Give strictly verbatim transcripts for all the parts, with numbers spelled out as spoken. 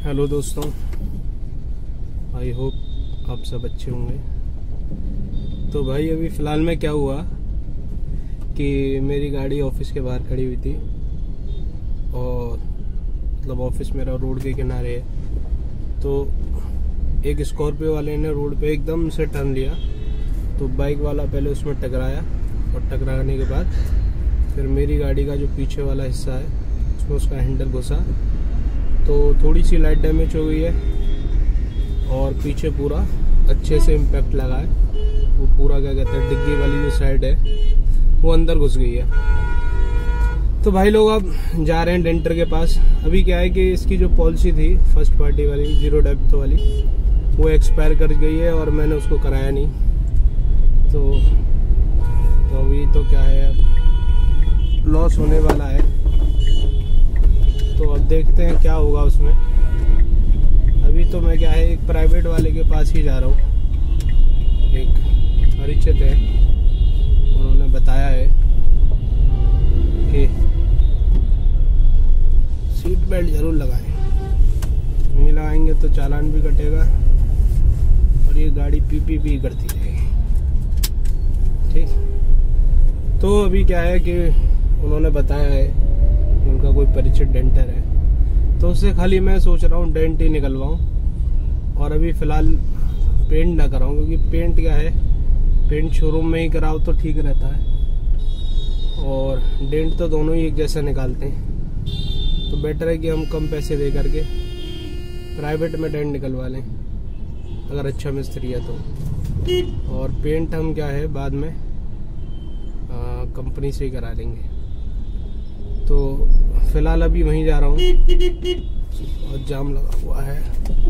Hello दोस्तों, I hope आप सब अच्छे होंगे। तो भाई अभी फ़िलहाल में क्या हुआ कि मेरी गाड़ी ऑफिस के बाहर खड़ी हुई थी और मतलब ऑफिस मेरा रोड के किनारे है। तो एक स्कॉर्पियो वाले ने रोड पे एकदम से टर्न लिया, तो बाइक वाला पहले उसमें टकराया और टकराने के बाद फिर मेरी गाड़ी का जो पीछे वाला हिस्सा है उसमें उसका हैंडल घुसा, तो थोड़ी सी लाइट डैमेज हो गई है और पीछे पूरा अच्छे से इम्पैक्ट लगा है। वो पूरा क्या कहते हैं डिग्गी वाली जो साइड है वो अंदर घुस गई है। तो भाई लोग अब जा रहे हैं डेंटर के पास। अभी क्या है कि इसकी जो पॉलिसी थी फर्स्ट पार्टी वाली जीरो डेप्थ वाली वो एक्सपायर कर गई है और मैंने उसको कराया नहीं। तो तो अभी तो क्या है लॉस होने वाला है। तो अब देखते हैं क्या होगा उसमें। अभी तो मैं क्या है एक प्राइवेट वाले के पास ही जा रहा हूँ। एक परिचित है, उन्होंने बताया है कि सीट बेल्ट जरूर लगाएं, नहीं लगाएंगे तो चालान भी कटेगा और ये गाड़ी पी पी पी करती रहेगी। ठीक, तो अभी क्या है कि उन्होंने बताया है उनका कोई परिचित डेंटर है, तो उससे खाली मैं सोच रहा हूँ डेंट ही निकलवाऊँ और अभी फ़िलहाल पेंट ना कराऊँ, क्योंकि पेंट क्या है पेंट शोरूम में ही कराओ तो ठीक रहता है और डेंट तो दोनों ही एक जैसा निकालते हैं। तो बेटर है कि हम कम पैसे दे करके प्राइवेट में डेंट निकलवा लें अगर अच्छा मिस्त्री है तो। और पेंट हम क्या है बाद में कंपनी से ही करा लेंगे। तो फिलहाल अभी वहीं जा रहा हूँ और जाम लगा हुआ है।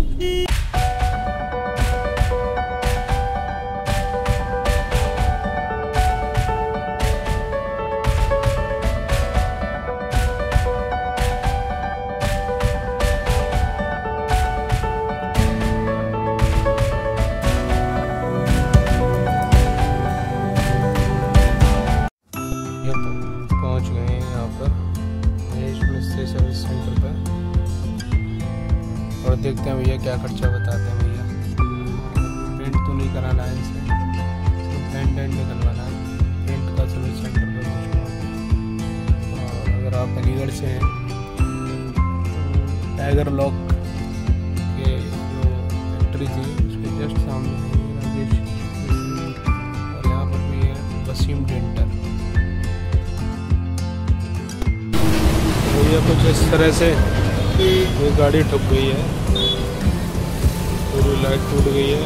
ये तो पहुँच गए हैं यहाँ पर सर्विस सेंटर पर और देखते हैं भैया क्या खर्चा बताते हैं। भैया पेंट तो नहीं कराना है इसे, सिर्फ पेंट एंड निकलवाना है। पेंट का सर्विस सेंटर पर पहुँचूँगा। और अगर आप अलीगढ़ से हैं टाइगर लॉक के जो फैक्ट्री थी उसके जस्ट सामने है राजेश और यहाँ पर भी है वसीम डेंटर। कुछ इस तरह से ये गाड़ी ठुक गई है, पूरी लाइट टूट गई है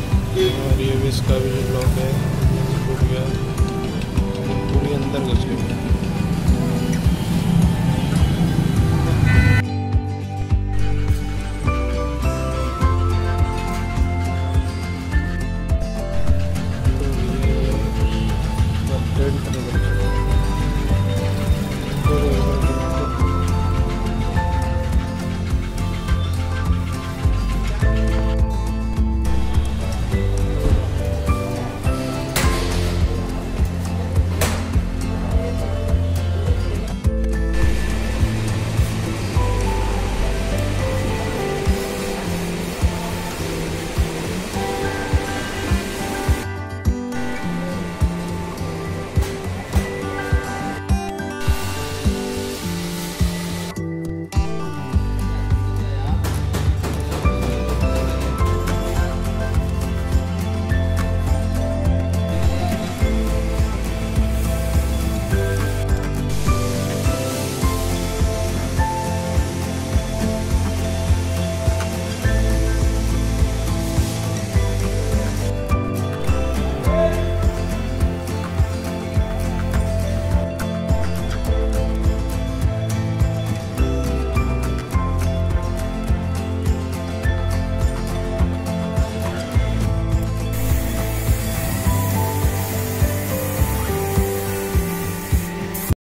और ये भी इसका भी जो लॉक है टूट गया, पूरी अंदर घुस गई।